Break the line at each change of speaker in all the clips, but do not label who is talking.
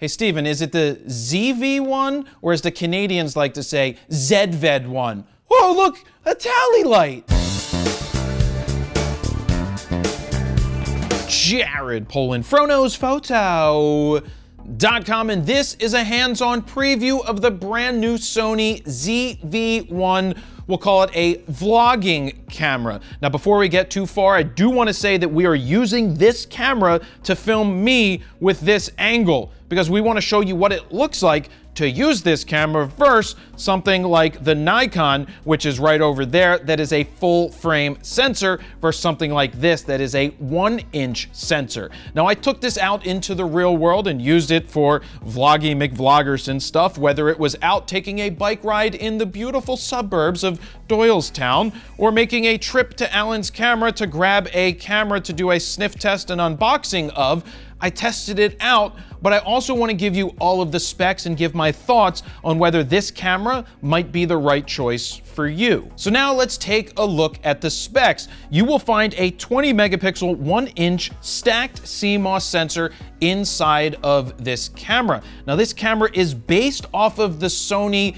Hey, Steven, is it the ZV1 or as the Canadians like to say, ZVED1? Whoa, look, a tally light. Jared Polin, FroKnowsPhoto.com, and this is a hands-on preview of the brand new Sony ZV1. We'll call it a vlogging camera. Now, before we get too far, I do want to say that we are using this camera to film me with this angle, because we want to show you what it looks like to use this camera versus something like the Nikon, which is right over there, that is a full frame sensor, versus something like this that is a 1-inch sensor. Now, I took this out into the real world and used it for vloggy McVloggerson stuff, whether it was out taking a bike ride in the beautiful suburbs of Doylestown, or making a trip to Alan's camera to grab a camera to do a sniff test and unboxing of. I tested it out, but I also want to give you all of the specs and give my thoughts on whether this camera might be the right choice for you. So now let's take a look at the specs. You will find a 20 megapixel, 1-inch stacked CMOS sensor inside of this camera. Now, this camera is based off of the Sony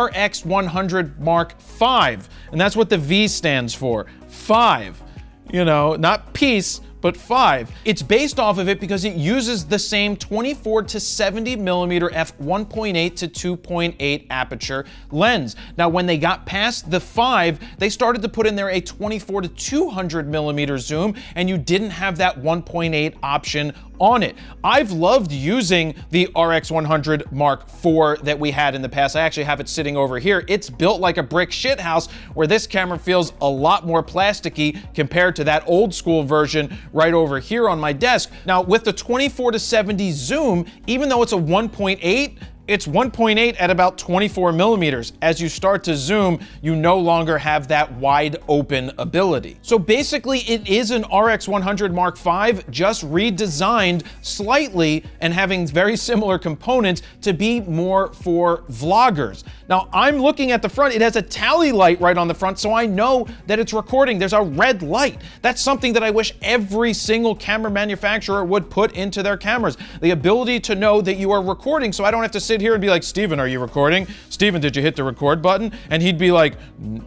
RX100 Mark V, and that's what the V stands for, 5. You know, not peace, but 5. It's based off of it because it uses the same 24 to 70 millimeter f1.8 to 2.8 aperture lens. Now, when they got past the 5, they started to put in there a 24 to 200 millimeter zoom, and you didn't have that 1.8 option on it. I've loved using the RX100 Mark IV that we had in the past. I actually have it sitting over here. It's built like a brick shithouse, where this camera feels a lot more plasticky compared to that old school version right over here on my desk. Now, with the 24 to 70 zoom, even though it's a 1.8, it's 1.8 at about 24 millimeters. As you start to zoom, you no longer have that wide open ability. So basically, it is an RX100 Mark V, just redesigned slightly and having very similar components to be more for vloggers. Now, I'm looking at the front. It has a tally light right on the front, so I know that it's recording. There's a red light. That's something that I wish every single camera manufacturer would put into their cameras. The ability to know that you are recording, so I don't have to sit here and be like, Steven, are you recording? Steven, did you hit the record button? And he'd be like,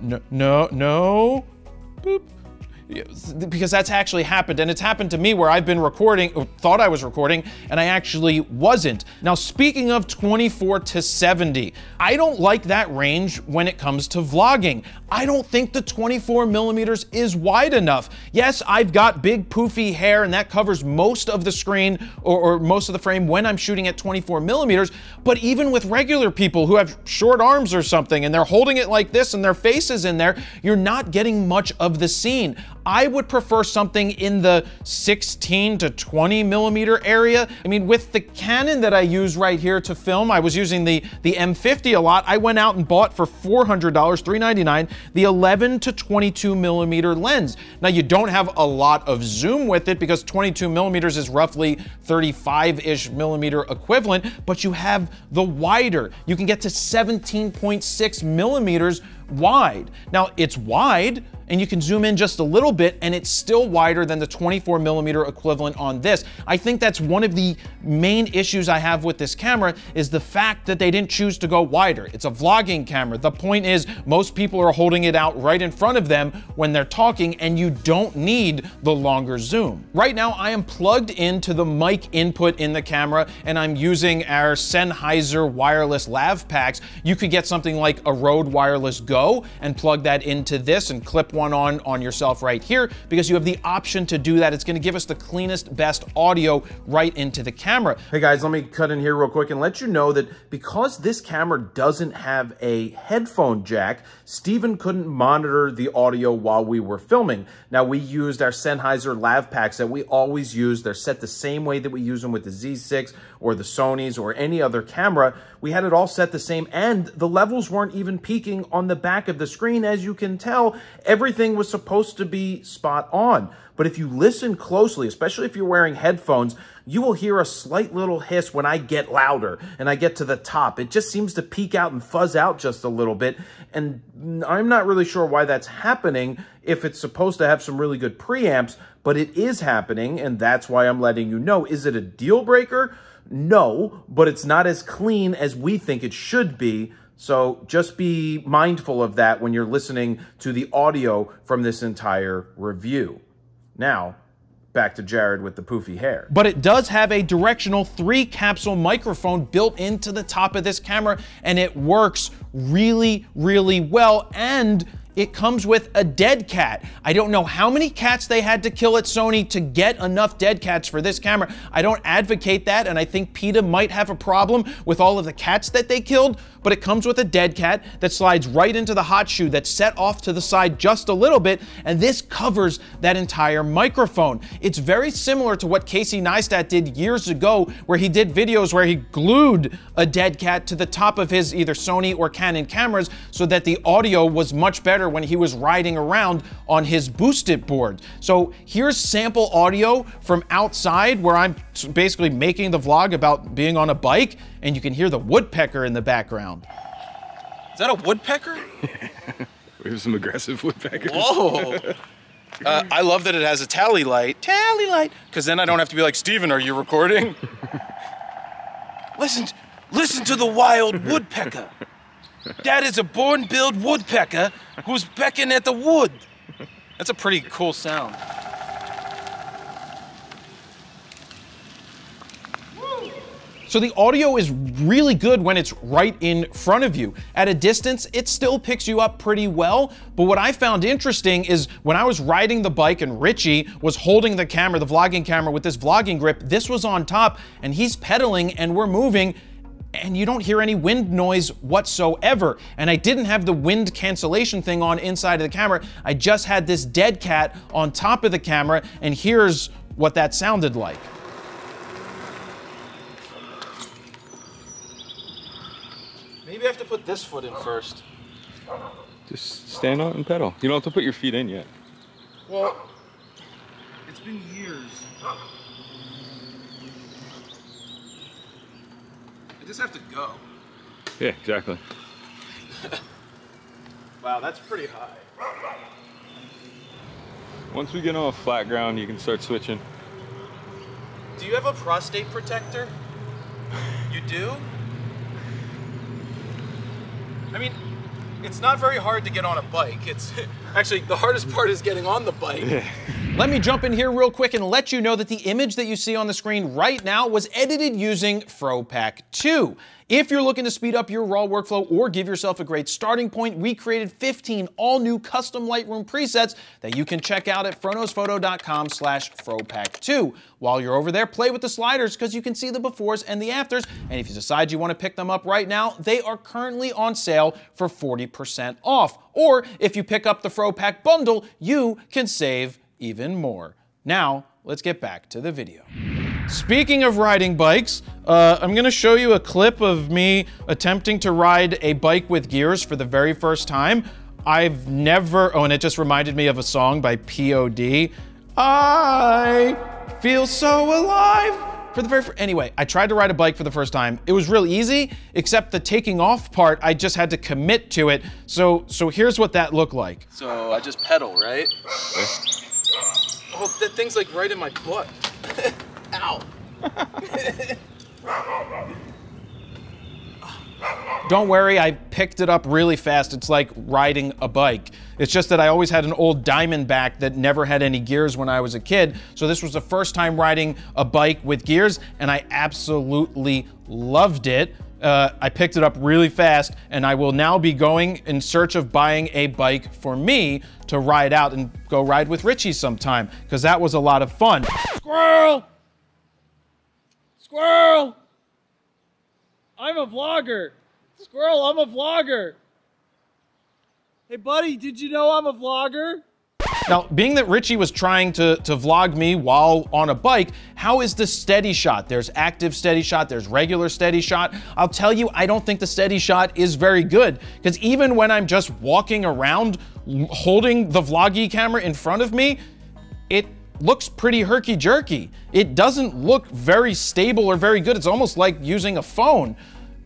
no, boop. Because that's actually happened, and it's happened to me where I've been recording, or thought I was recording, and I actually wasn't. Now, speaking of 24 to 70, I don't like that range when it comes to vlogging. I don't think the 24 millimeters is wide enough. Yes, I've got big poofy hair, and that covers most of the screen or most of the frame when I'm shooting at 24 millimeters, but even with regular people who have short arms or something, and they're holding it like this and their face is in there, you're not getting much of the scene. I would prefer something in the 16 to 20 millimeter area. I mean, with the Canon that I use right here to film, I was using the M50 a lot. I went out and bought for $400, $399, the 11 to 22 millimeter lens. Now, you don't have a lot of zoom with it because 22 millimeters is roughly 35-ish millimeter equivalent, but you have the wider. You can get to 17.6 millimeters wide. Now, it's wide, and you can zoom in just a little bit, and it's still wider than the 24 millimeter equivalent on this. I think that's one of the main issues I have with this camera, is the fact that they didn't choose to go wider. It's a vlogging camera. The point is, most people are holding it out right in front of them when they're talking, and you don't need the longer zoom. Right now, I am plugged into the mic input in the camera, and I'm using our Sennheiser wireless lav packs. You could get something like a Rode Wireless Go and plug that into this and clip one on yourself right here, because you have the option to do that. It's going to give us the cleanest, best audio right into the camera.
Hey guys, let me cut in here real quick and let you know that because this camera doesn't have a headphone jack, Steven couldn't monitor the audio while we were filming. Now, we used our Sennheiser lav packs that we always use. They're set the same way that we use them with the Z6 or the Sonys or any other camera. We had it all set the same, and the levels weren't even peaking on the back of the screen. As you can tell, everything was supposed to be spot on. But if you listen closely, especially if you're wearing headphones, you will hear a slight little hiss when I get louder and I get to the top. It just seems to peak out and fuzz out just a little bit. And I'm not really sure why that's happening if it's supposed to have some really good preamps, but it is happening, and that's why I'm letting you know. Is it a deal breaker? No, but it's not as clean as we think it should be. So just be mindful of that when you're listening to the audio from this entire review. Now, back to Jared with the poofy hair.
But it does have a directional 3-capsule microphone built into the top of this camera, and it works really, really well. And it comes with a dead cat. I don't know how many cats they had to kill at Sony to get enough dead cats for this camera. I don't advocate that, and I think PETA might have a problem with all of the cats that they killed, but it comes with a dead cat that slides right into the hot shoe that's set off to the side just a little bit, and this covers that entire microphone. It's very similar to what Casey Neistat did years ago, where he did videos where he glued a dead cat to the top of his either Sony or Canon cameras so that the audio was much better when he was riding around on his boosted board. So here's sample audio from outside where I'm basically making the vlog about being on a bike, and you can hear the woodpecker in the background. Is that a woodpecker?
We have some aggressive woodpeckers.
Whoa. I love that it has a tally light, because then I don't have to be like, Steven, are you recording? Listen to the wild woodpecker. That is a born-billed woodpecker who's pecking at the wood. That's a pretty cool sound. So the audio is really good when it's right in front of you. At a distance, it still picks you up pretty well, but what I found interesting is when I was riding the bike and Richie was holding the camera, the vlogging camera with this vlogging grip, this was on top, and he's pedaling and we're moving, and you don't hear any wind noise whatsoever. And I didn't have the wind cancellation thing on inside of the camera. I just had this dead cat on top of the camera, and here's what that sounded like. Maybe I have to put this foot in first.
Just stand on and pedal. You don't have to put your feet in yet.
Well, it's been years. I just have to go.
Yeah, exactly.
Wow, that's pretty high.
Once we get on flat ground, you can start switching.
Do you have a prostate protector? You do? I mean, it's not very hard to get on a bike. It's actually, the hardest part is getting on the bike. Let me jump in here real quick and let you know that the image that you see on the screen right now was edited using FroPak 2. If you're looking to speed up your RAW workflow or give yourself a great starting point, we created 15 all-new custom Lightroom presets that you can check out at froknowsPhoto.com/FroPak2. While you're over there, play with the sliders because you can see the befores and the afters, and if you decide you want to pick them up right now, they are currently on sale for 40% off. Or if you pick up the FroPak bundle, you can save even more. Now, let's get back to the video. Speaking of riding bikes, I'm gonna show you a clip of me attempting to ride a bike with gears for the very first time. I've never, oh, and it just reminded me of a song by POD. I feel so alive. For the very first, anyway, I tried to ride a bike for the first time. It was real easy, except the taking off part, I just had to commit to it. So here's what that looked like. So I just pedal, right? Oh, that thing's like right in my butt. Ow. Don't worry, I picked it up really fast. It's like riding a bike. It's just that I always had an old Diamondback that never had any gears when I was a kid. So this was the first time riding a bike with gears, and I absolutely loved it. I picked it up really fast, and I will now be going in search of buying a bike for me to ride out and go ride with Richie sometime, because that was a lot of fun. Squirrel! Squirrel! I'm a vlogger. Squirrel, I'm a vlogger. Hey buddy, did you know I'm a vlogger? Now, being that Richie was trying to vlog me while on a bike, how is the steady shot? There's active steady shot, there's regular steady shot. I'll tell you, I don't think the steady shot is very good, because even when I'm just walking around holding the vloggy camera in front of me, it looks pretty herky-jerky. It doesn't look very stable or very good. It's almost like using a phone.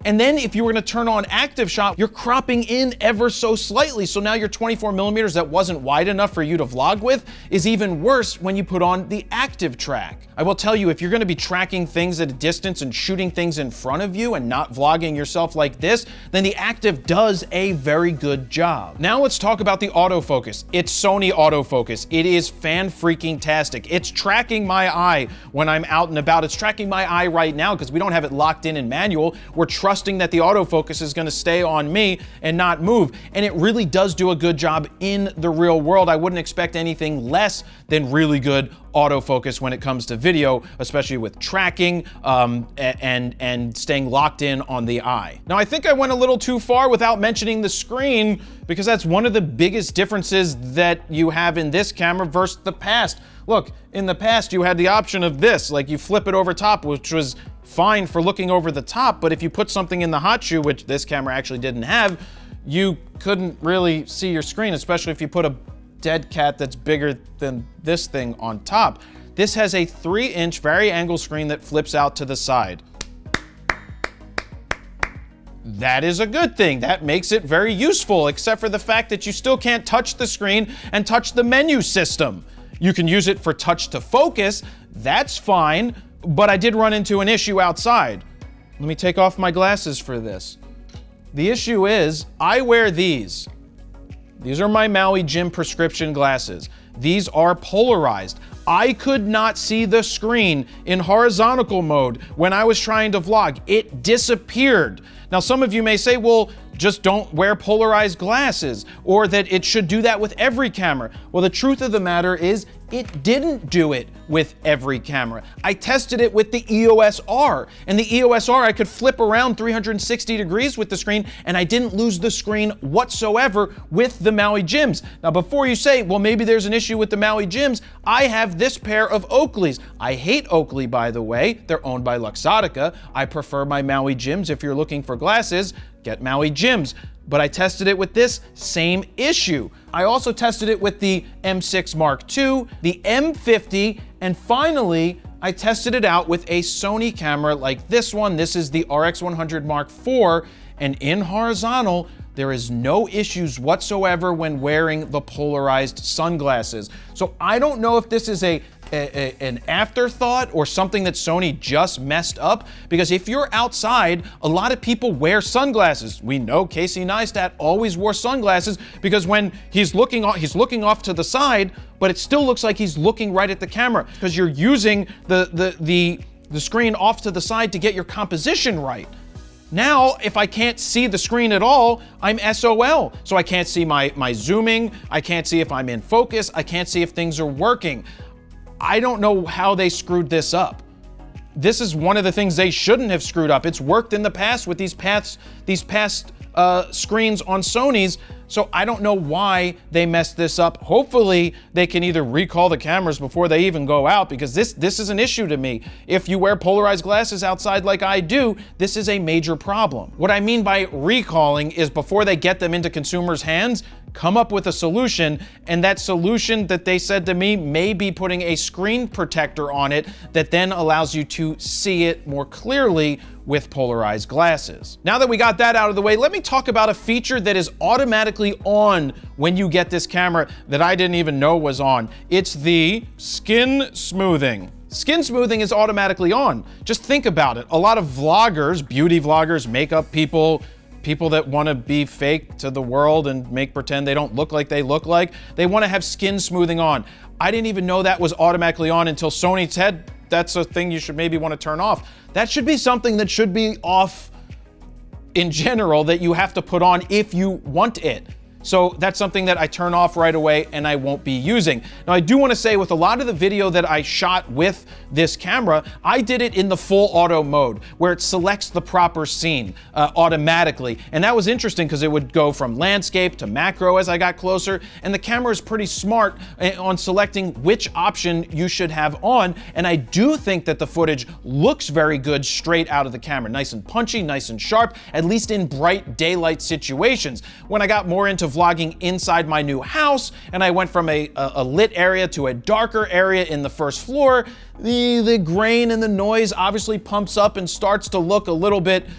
And then if you were gonna turn on active shot, you're cropping in ever so slightly. So now your 24 millimeters that wasn't wide enough for you to vlog with is even worse when you put on the active track. I will tell you, if you're gonna be tracking things at a distance and shooting things in front of you and not vlogging yourself like this, then the active does a very good job. Now let's talk about the autofocus. It's Sony autofocus. It is fan-freaking-tastic. It's tracking my eye when I'm out and about. It's tracking my eye right now because we don't have it locked in manual. We're trusting that the autofocus is gonna stay on me and not move. And it really does do a good job in the real world. I wouldn't expect anything less than really good autofocus when it comes to video, especially with tracking and staying locked in on the eye. Now, I think I went a little too far without mentioning the screen, because that's one of the biggest differences that you have in this camera versus the past. Look, in the past, you had the option of this, like you flip it over top, which was fine for looking over the top, but if you put something in the hot shoe, which this camera actually didn't have, you couldn't really see your screen, especially if you put a dead cat that's bigger than this thing on top. This has a 3-inch vari-angle screen that flips out to the side. That is a good thing. That makes it very useful, except for the fact that you still can't touch the screen and touch the menu system. You can use it for touch to focus, that's fine, but I did run into an issue outside. Let me take off my glasses for this. The issue is, I wear these. These are my Maui Jim prescription glasses. These are polarized. I could not see the screen in horizontal mode when I was trying to vlog. It disappeared. Now, some of you may say, well, just don't wear polarized glasses, or that it should do that with every camera. Well, the truth of the matter is, it didn't do it with every camera. I tested it with the EOS R, and the EOS R, I could flip around 360 degrees with the screen, and I didn't lose the screen whatsoever with the Maui Jims. Now, before you say, well, maybe there's an issue with the Maui Jims, I have this pair of Oakleys. I hate Oakley, by the way. They're owned by Luxottica. I prefer my Maui Jims. If you're looking for glasses, get Maui Jims. But I tested it with this same issue. I also tested it with the M6 Mark II, the M50, and finally, I tested it out with a Sony camera like this one. This is the RX100 Mark IV, and in horizontal, there is no issues whatsoever when wearing the polarized sunglasses. So I don't know if this is an afterthought or something that Sony just messed up, because if you're outside, a lot of people wear sunglasses. We know Casey Neistat always wore sunglasses because when he's looking off to the side, but it still looks like he's looking right at the camera because you're using the screen off to the side to get your composition right. Now, if I can't see the screen at all, I'm SOL. So I can't see my zooming, I can't see if I'm in focus, I can't see if things are working. I don't know how they screwed this up. This is one of the things they shouldn't have screwed up. It's worked in the past with these past screens on Sony's, so I don't know why they messed this up. Hopefully, they can either recall the cameras before they even go out, because this is an issue to me. If you wear polarized glasses outside like I do, this is a major problem. What I mean by recalling is before they get them into consumers' hands, come up with a solution, and that solution that they said to me may be putting a screen protector on it that then allows you to see it more clearly with polarized glasses. Now that we got that out of the way, let me talk about a feature that is automatically on when you get this camera that I didn't even know was on. It's the skin smoothing. Skin smoothing is automatically on. Just think about it. A lot of vloggers, beauty vloggers, makeup people that want to be fake to the world and pretend they don't look like they look like, they want to have skin smoothing on. I didn't even know that was automatically on until Sony said that's a thing you should maybe want to turn off. That should be something that should be off in general, that you have to put on if you want it. So that's something that I turn off right away and I won't be using. Now, I do want to say with a lot of the video that I shot with this camera, I did it in the full auto mode where it selects the proper scene automatically. And that was interesting because it would go from landscape to macro as I got closer. And the camera is pretty smart on selecting which option you should have on. And I do think that the footage looks very good straight out of the camera. Nice and punchy, nice and sharp, at least in bright daylight situations. When I got more into vlogging inside my new house, and I went from a lit area to a darker area in the first floor, the grain and the noise obviously pumps up and starts to look a little bit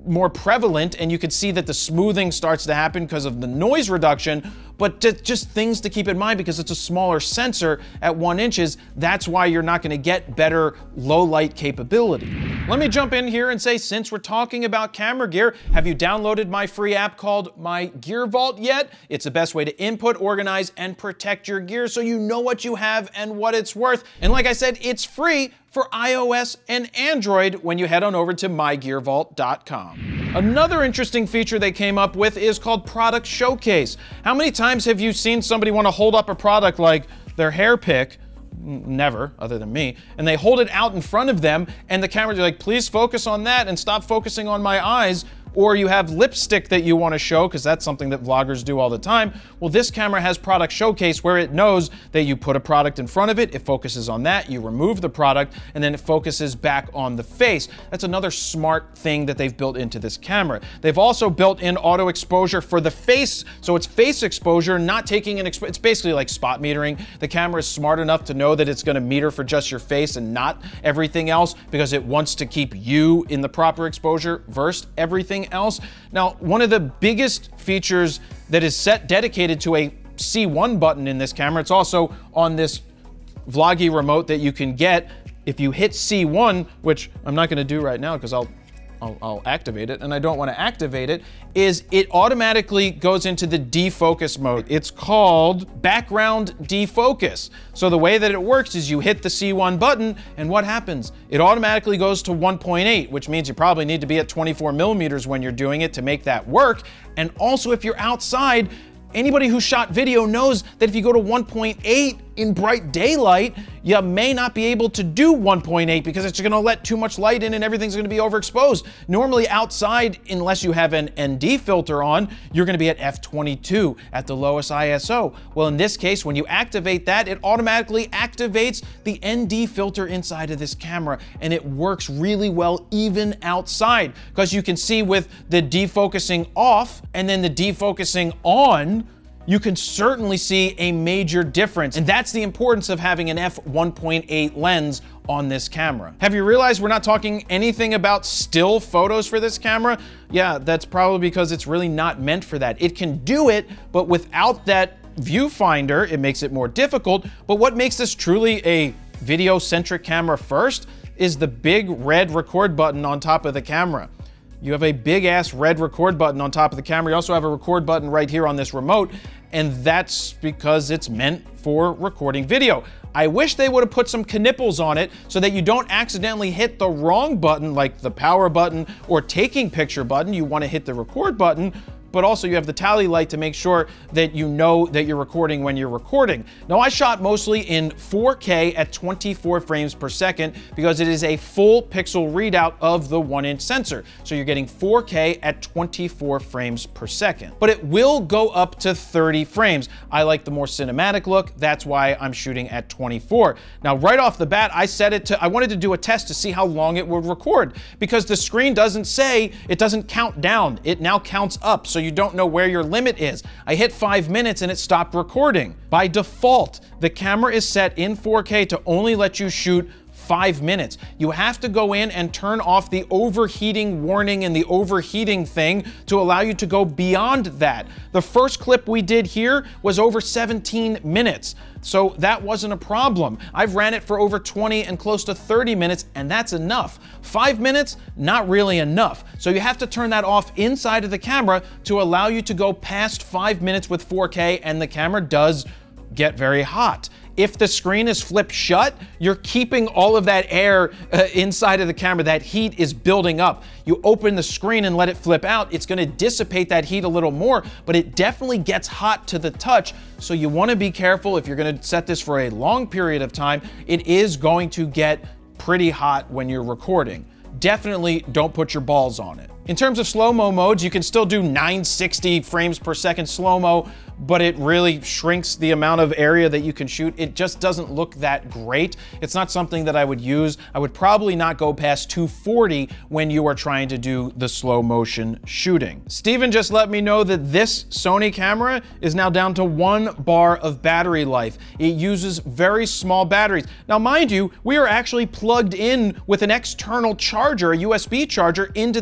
more prevalent, and you can see that the smoothing starts to happen because of the noise reduction, but just things to keep in mind because it's a smaller sensor at 1 inches. That's why you're not going to get better low light capability. Let me jump in here and say, since we're talking about camera gear, have you downloaded my free app called My Gear Vault yet? It's the best way to input, organize, and protect your gear so you know what you have and what it's worth. And like I said, it's free for iOS and Android when you head on over to mygearvault.com. Another interesting feature they came up with is called Product Showcase. How many times have you seen somebody want to hold up a product like their hair pick? Never, other than me, and they hold it out in front of them and the camera's like, please focus on that and stop focusing on my eyes. Or you have lipstick that you want to show, because that's something that vloggers do all the time. Well, this camera has Product Showcase, where it knows that you put a product in front of it, it focuses on that, you remove the product, and then it focuses back on the face. That's another smart thing that they've built into this camera. They've also built in auto exposure for the face, so it's face exposure, not taking an it's basically like spot metering. The camera is smart enough to know that it's going to meter for just your face and not everything else, because it wants to keep you in the proper exposure versus everything else. Now, one of the biggest features that is dedicated to a C1 button in this camera, it's also on this Vloggy remote that you can get if you hit C1, which I'm not going to do right now because I'll activate it, and I don't want to activate it, is it automatically goes into the defocus mode. It's called background defocus. So the way that it works is you hit the C1 button, and what happens? It automatically goes to 1.8, which means you probably need to be at 24 millimeters when you're doing it to make that work. And also, if you're outside, anybody who shot video knows that if you go to 1.8 in bright daylight, you may not be able to do 1.8 because it's going to let too much light in and everything's going to be overexposed. Normally outside, unless you have an ND filter on, you're going to be at f22 at the lowest ISO. Well, in this case, when you activate that, it automatically activates the ND filter inside of this camera, and it works really well even outside, because you can see with the defocusing off and then the defocusing on, you can certainly see a major difference. And that's the importance of having an f1.8 lens on this camera. Have you realized we're not talking anything about still photos for this camera? Yeah, that's probably because it's really not meant for that. It can do it, but without that viewfinder, it makes it more difficult. But what makes this truly a video-centric camera first is the big red record button on top of the camera. You have a big ass red record button on top of the camera. You also have a record button right here on this remote, and that's because it's meant for recording video. I wish they would have put some knipples on it so that you don't accidentally hit the wrong button, like the power button or taking picture button. You want to hit the record button, but also you have the tally light to make sure that you know that you're recording when you're recording. Now, I shot mostly in 4K at 24 frames per second because it is a full pixel readout of the 1-inch sensor. So you're getting 4K at 24 frames per second. But it will go up to 30 frames. I like the more cinematic look. That's why I'm shooting at 24. Now, right off the bat, I set it to, I wanted to do a test to see how long it would record, because the screen doesn't say, it doesn't count down. It now counts up. So you don't know where your limit is. I hit 5 minutes and it stopped recording. By default, the camera is set in 4K to only let you shoot 5 minutes. You have to go in and turn off the overheating warning and the overheating thing to allow you to go beyond that. The first clip we did here was over 17 minutes. So that wasn't a problem. I've ran it for over 20 and close to 30 minutes, and that's enough. 5 minutes, not really enough. So you have to turn that off inside of the camera to allow you to go past 5 minutes with 4K, and the camera does get very hot. If the screen is flipped shut, you're keeping all of that air inside of the camera. That heat is building up. You open the screen and let it flip out, it's gonna dissipate that heat a little more, but it definitely gets hot to the touch. So you wanna be careful if you're gonna set this for a long period of time. It is going to get pretty hot when you're recording. Definitely don't put your balls on it. In terms of slow-mo modes, you can still do 960 frames per second slow-mo, but it really shrinks the amount of area that you can shoot. It just doesn't look that great. It's not something that I would use. I would probably not go past 240 when you are trying to do the slow motion shooting. Steven just let me know that this Sony camera is now down to 1 bar of battery life. It uses very small batteries. Now, mind you, we are actually plugged in with an external charger, a USB charger, into the camera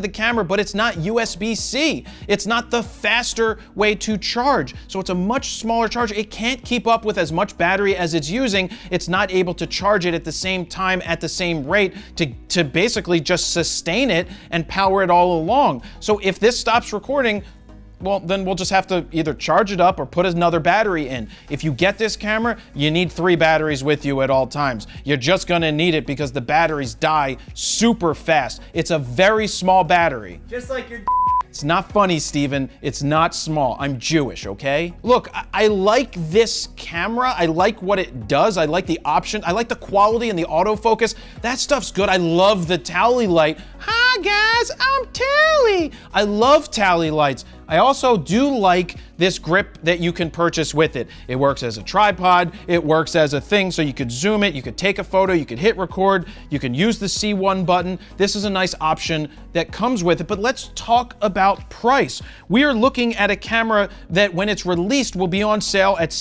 but it's not USB-C. It's not the faster way to charge. So it's a much smaller charger. It can't keep up with as much battery as it's using. It's not able to charge it at the same time at the same rate to basically just sustain it and power it all along. So if this stops recording, well, then we'll just have to either charge it up or put another battery in. If you get this camera, you need 3 batteries with you at all times. You're just gonna need it because the batteries die super fast. It's a very small battery.
Just like your
It's not funny, Steven. It's not small. I'm Jewish, okay? Look, I like this camera. I like what it does. I like the option. I like the quality and the autofocus. That stuff's good. I love the Tally light. Hi, guys, I'm Tally. I love Tally lights. I also do like this grip that you can purchase with it. It works as a tripod, it works as a thing so you could zoom it, you could take a photo, you could hit record, you can use the C1 button. This is a nice option that comes with it, but let's talk about price. We are looking at a camera that when it's released will be on sale at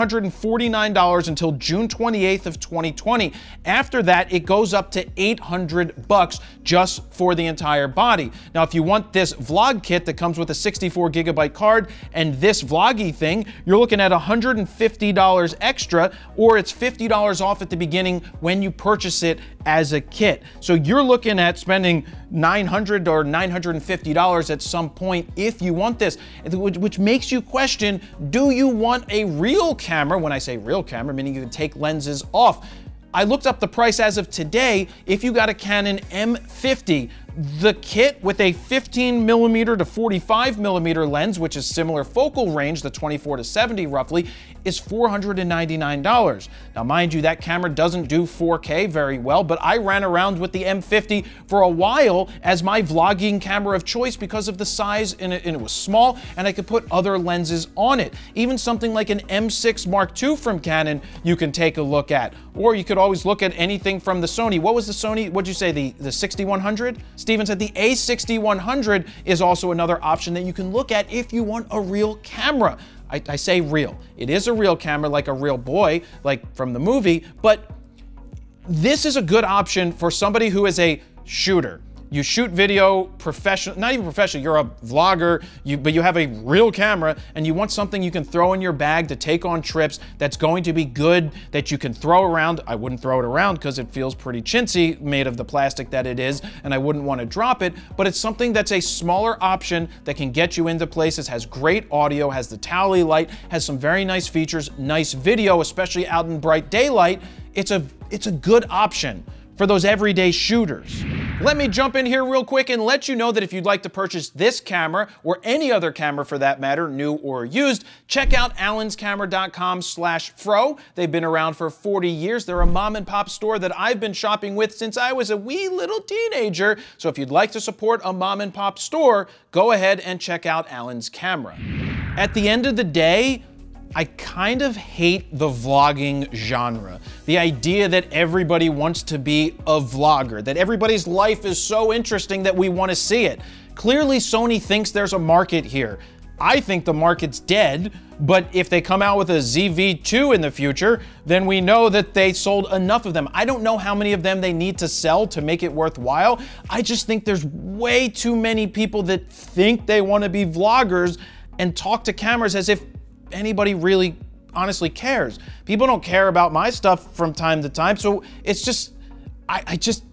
$749 until June 28th of 2020. After that, it goes up to $800 just for the entire body. Now, if you want this vlog kit that comes with a 64GB card and this vloggy thing, you're looking at $150 extra, or it's $50 off at the beginning when you purchase it as a kit. So you're looking at spending $900 or $950 at some point if you want this, which makes you question, do you want a real camera? When I say real camera, meaning you can take lenses off. I looked up the price as of today. If you got a Canon M50, the kit with a 15mm to 45mm lens, which is similar focal range, the 24 to 70 roughly, is $499. Now, mind you, that camera doesn't do 4K very well, but I ran around with the M50 for a while as my vlogging camera of choice because of the size, and it was small, and I could put other lenses on it. Even something like an M6 Mark II from Canon, you can take a look at. Or you could always look at anything from the Sony. What was the Sony, what'd you say, the 6100? Steven said the A6100 is also another option that you can look at if you want a real camera. I say real. It is a real camera, like a real boy, like from the movie, but this is a good option for somebody who is a shooter. You shoot video professional, not even professional, you're a vlogger, but you have a real camera and you want something you can throw in your bag to take on trips that's going to be good, that you can throw around. I wouldn't throw it around because it feels pretty chintzy, made of the plastic that it is, and I wouldn't want to drop it, but it's something that's a smaller option that can get you into places, has great audio, has the Tally light, has some very nice features, nice video, especially out in bright daylight. It's a good option for those everyday shooters. Let me jump in here real quick and let you know that if you'd like to purchase this camera, or any other camera for that matter, new or used, check out allenscamera.com/fro. They've been around for 40 years. They're a mom and pop store that I've been shopping with since I was a wee little teenager. So if you'd like to support a mom and pop store, go ahead and check out Allen's Camera. At the end of the day, I kind of hate the vlogging genre. The idea that everybody wants to be a vlogger, that everybody's life is so interesting that we want to see it. Clearly, Sony thinks there's a market here. I think the market's dead, but if they come out with a ZV-2 in the future, then we know that they sold enough of them. I don't know how many of them they need to sell to make it worthwhile. I just think there's way too many people that think they want to be vloggers and talk to cameras as if anybody really honestly cares. People don't care about my stuff from time to time, so it's just, I just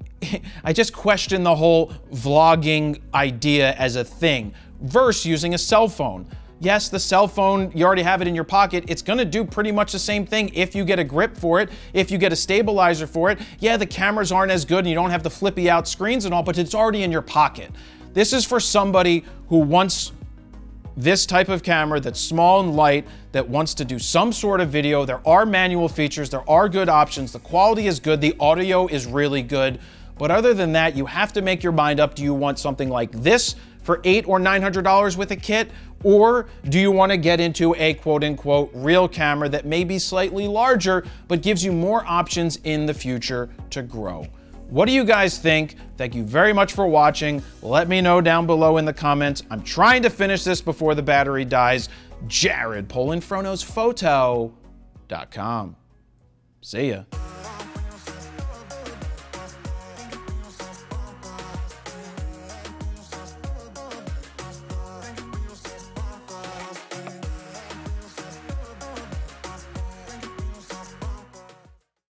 question the whole vlogging idea as a thing versus using a cell phone. Yes, the cell phone, you already have it in your pocket. It's gonna do pretty much the same thing if you get a grip for it, if you get a stabilizer for it. Yeah, the cameras aren't as good and you don't have the flippy out screens and all, but it's already in your pocket. This is for somebody who wants this type of camera that's small and light, that wants to do some sort of video. There are manual features, there are good options, the quality is good, the audio is really good. But other than that, you have to make your mind up. Do you want something like this for $800 or $900 with a kit? Or do you want to get into a quote-unquote real camera that may be slightly larger, but gives you more options in the future to grow? What do you guys think? Thank you very much for watching. Let me know down below in the comments. I'm trying to finish this before the battery dies. Jared, PolandFronosPhoto.com. See ya.